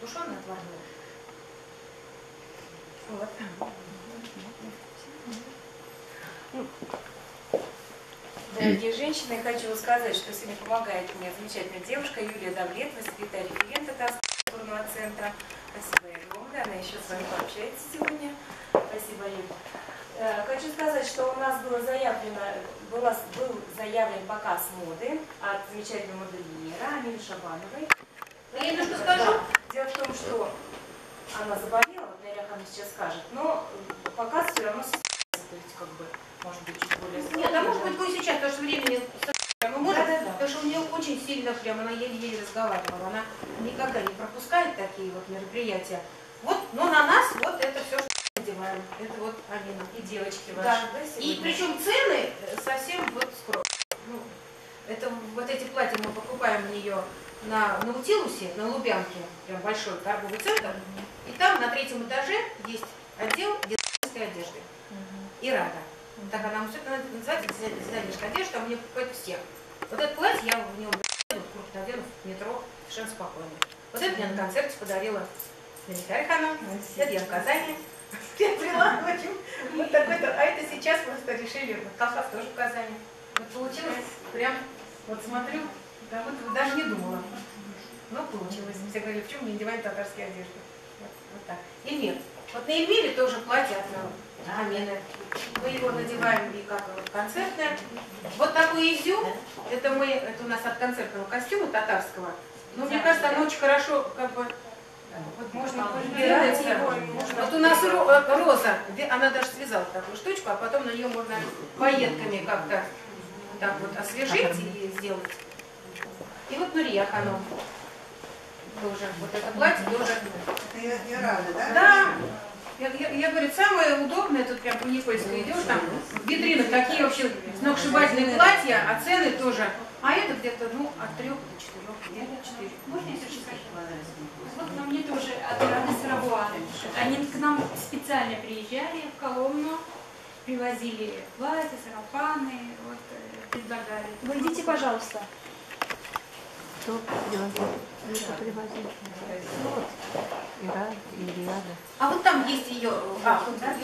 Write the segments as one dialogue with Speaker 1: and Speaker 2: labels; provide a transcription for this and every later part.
Speaker 1: тушеное, отварное. Вот.
Speaker 2: Дорогие женщины, я хочу сказать, что сегодня помогает мне замечательная девушка Юлия Давлетова, секретарь референта Татарского культурного центра. Спасибо ей огромное, она еще с вами пообщается сегодня. Спасибо, Юля. Хочу сказать, что у нас был заявлен показ моды от замечательного модельера Амины Шабановой.
Speaker 1: Я немножко скажу.
Speaker 2: Дело в том, что она заболела, вот Мария Яхановна сейчас скажет, но показ все равно состоится, то есть как бы, может быть, чуть более...
Speaker 1: Нет, а может быть мы сейчас, потому что времени мы можем, потому что у нее очень сильно прям, она еле-еле разговаривала, она никогда не пропускает такие вот мероприятия. Вот, но на нас вот это все, что мы надеваем, это вот Алина.
Speaker 2: И девочки ваши,
Speaker 1: Да.
Speaker 2: да,
Speaker 1: И причем цены совсем вот скромные. Ну, это вот эти платья мы покупаем у нее на Наутилусе, на Лубянке, прям большой торговый центр, и там на 3-м этаже есть отдел дизайнерской одежды. Ирада. Так она называется, дизайнерская одежда, а у нее покупают всех. Вот это платье я в нем надену в метро совершенно спокойно. Вот это мне на концерте подарила Мария Яхановна, это я в Казани. Я прила, в общем, вот такой-то, а это сейчас просто решили, вот Кавказ тоже в Казани. Вот получилось прям, вот смотрю, да, вот даже не думала. Но получилось. Все говорили, почему мы не надеваем татарские одежды. Вот так. Эльмир. Вот на Эльмире тоже платье от Амины. Мы его надеваем и как концертное. Вот такой изюм, это у нас от концертного костюма татарского. Но мне кажется, оно очень хорошо, как бы, вот можно делать его. Вот у нас Роза, она даже связала такую штучку, а потом на нее можно пайетками как-то так вот освежить и сделать. И вот Мария Яхановна тоже, вот это платье тоже.
Speaker 3: Я рада, да?
Speaker 1: Да. Я говорю, самое удобное, тут прям по Никольской идешь, там в витринах такие вообще сногсшибательные платья, а цены тоже. А это где-то, ну, от 3 до 4, где-то 4.
Speaker 4: Можно я еще скажу? Вот на мне тоже от Ираны Сарабуа. Они к нам специально приезжали в Коломну, привозили платья, сарафаны, вот, предлагали.
Speaker 5: Вы идите, пожалуйста.
Speaker 6: Кто привозил? Кто привозил? Вот. Ира или Рада.
Speaker 1: А вот там есть ее.
Speaker 4: Как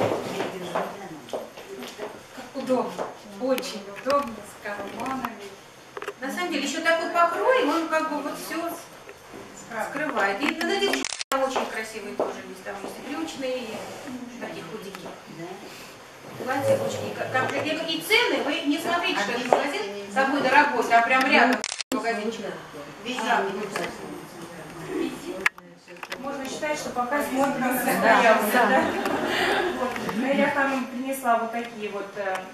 Speaker 4: удобно, очень удобно, с карманами.
Speaker 1: На самом деле еще такой покрой, он как бы вот все скрывает. И на девчонки там очень красивые тоже есть. Там есть брючные, и такие худенькие. Платья очень. И цены, вы не смотрите, что это магазин такой дорогой, а прям рядом магазинчик.
Speaker 2: Можно считать, что показ моды не состоялся, да? Мария Яхановна принесла вот такие вот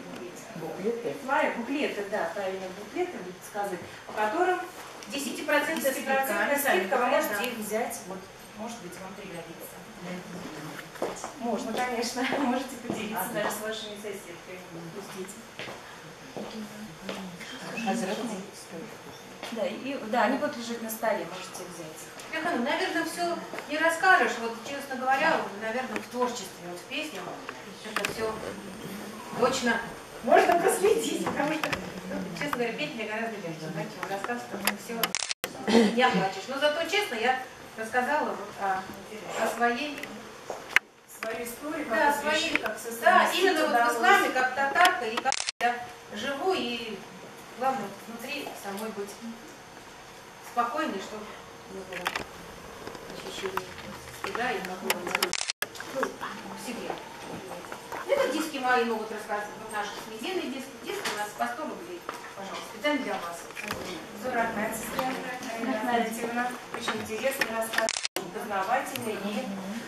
Speaker 2: буклеты, да, правильно, буклеты, будет сказать, по которым
Speaker 1: 10%
Speaker 2: скидка, вы можете их взять, вот, может быть, вам пригодится. Можно, конечно, можете поделиться даже с вашими соседками. Пустите. Да, они будут лежать на столе, можете взять.
Speaker 1: Яхановна, наверное, все не расскажешь. Вот, честно говоря, наверное, в творчестве, вот в песнях, это все точно можно проследить, потому что, честно говоря, петь мне гораздо легче, да, чем рассказ, потому что все не оплачешь. Но зато, честно, я рассказала вот о своей...
Speaker 2: Свою историю,
Speaker 1: Да,
Speaker 2: как
Speaker 1: свои,
Speaker 2: как все
Speaker 1: да, именно вот в исламе, как татарка, и как я живу, и главное, внутри самой быть спокойной, чтобы не было ощущения стыда и какого-то в себе. Это диски мои могут рассказывать, вот наши медийные диски. Диски у нас по 100 рублей, пожалуйста, специально для вас.
Speaker 2: Зуракная сестра, очень интересный рассказ, познавательный и